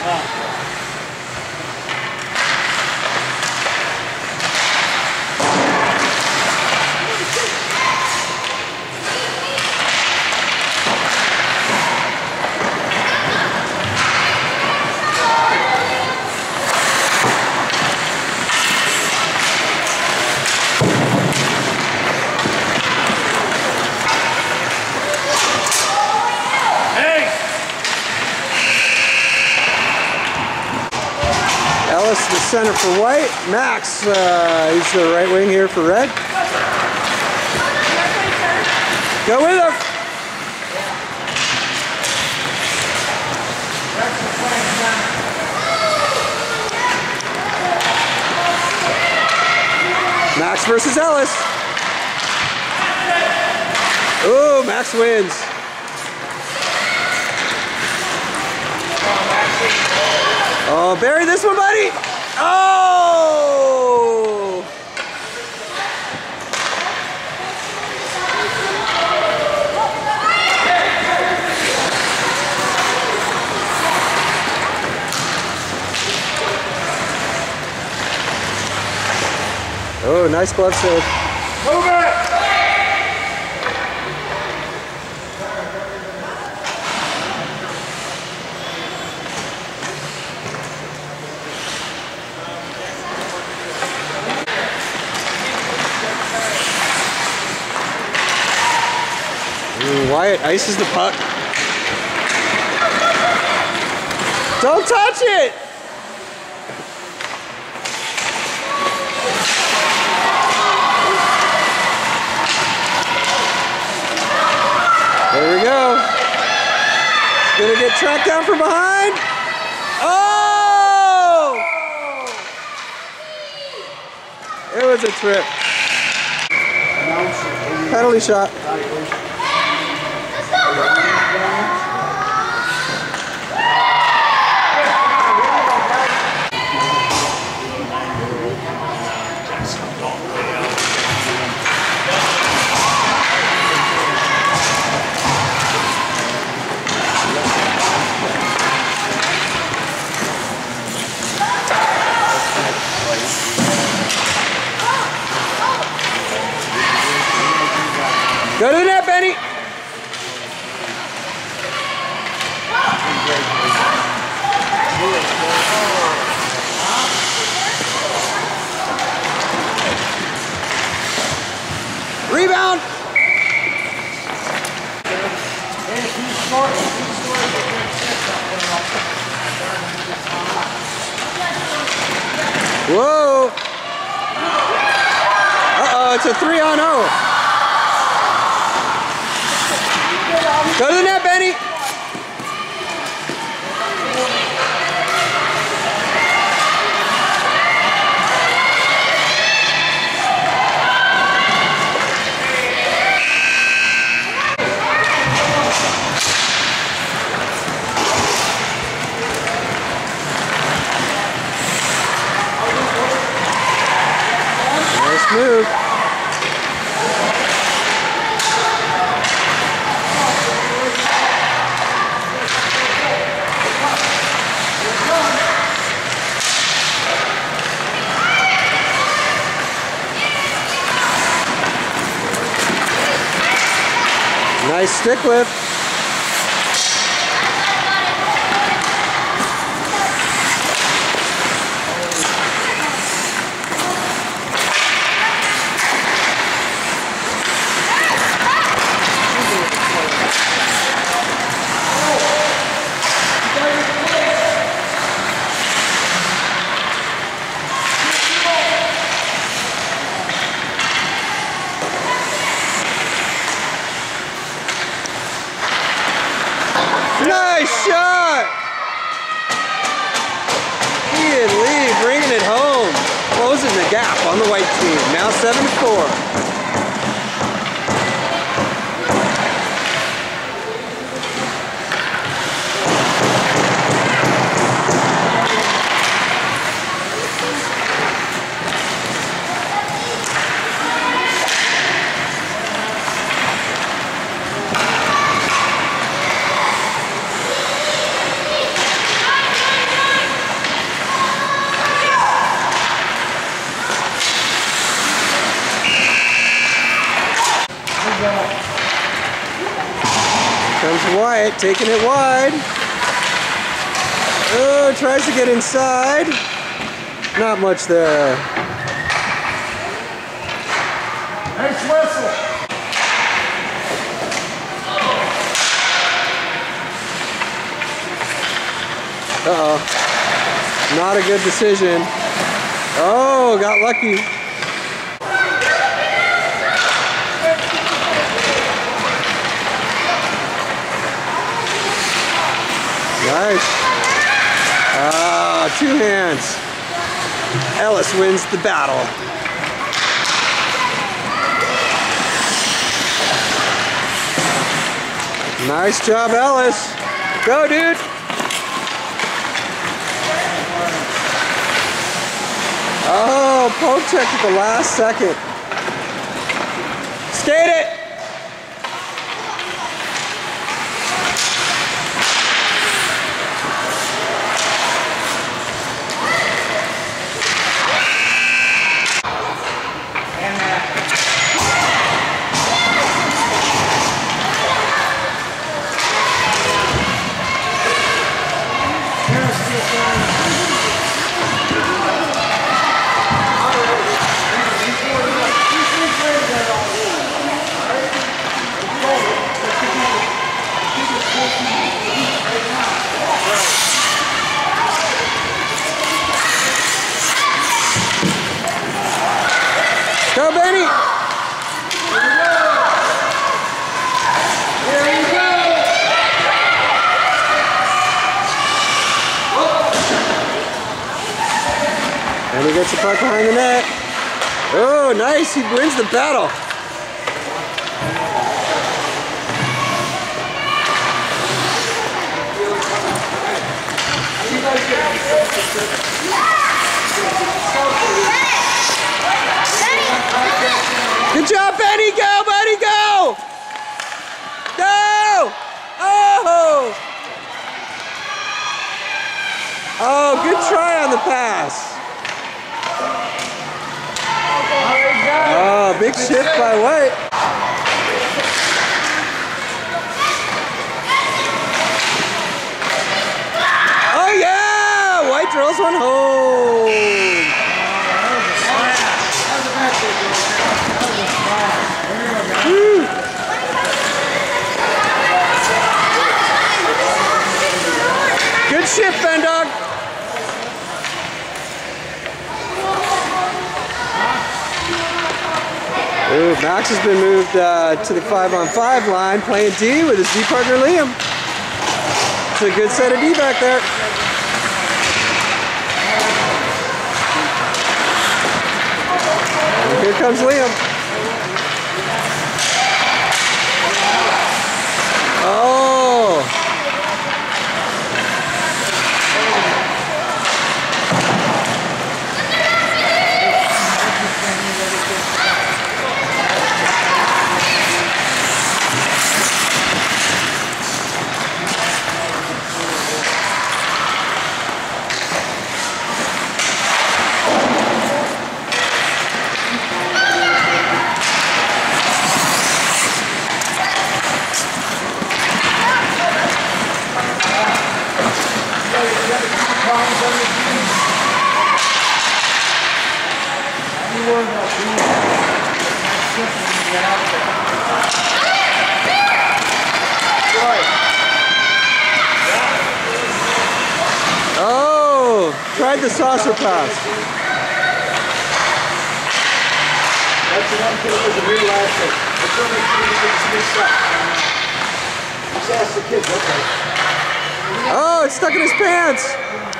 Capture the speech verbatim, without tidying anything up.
Ellis, the center for white. Max, uh, he's the right wing here for red. Go with him. Max versus Ellis. Ooh, Max wins. Oh, bury this one, buddy. Oh! Oh, nice glove save. Move it! Ooh, Wyatt ices the puck. Don't touch it! There we go. It's gonna get tracked down from behind. Oh! It was a trip. Penalty shot. Go to the net, Benny. Rebound. Whoa. Uh-oh, it's a three on oh. Go to the net, Benny. Nice move. Nice stick lift. Nice shot! Ian Lee bringing it home. Closing the gap on the white team. Now seven to four. Wyatt taking it wide. Oh, tries to get inside. Not much there. Nice whistle. Uh-oh. Not a good decision. Oh, got lucky. Nice. Ah, two hands. Ellis wins the battle. Nice job, Ellis. Go, dude. Oh, poke check at the last second. Skate it. Go, Benny! Here we go! Here we go! And he gets the puck behind the net. Oh, nice! He wins the battle. Good job, Benny! Go, buddy, go! Go! Oh! Oh, good try on the pass. Oh, big shift by White. Oh, yeah! White drills one home. Good shift, Ben Dog. Ooh, Max has been moved uh, to the five on five line, playing D with his D partner Liam. It's a good set of D back there. And here comes Liam. Oh! Oh, tried the saucer pass. That's the one kid that was a real last thing. Let's go make sure we get some new stuff. Just ask the kids, okay. Oh, it's stuck in his pants.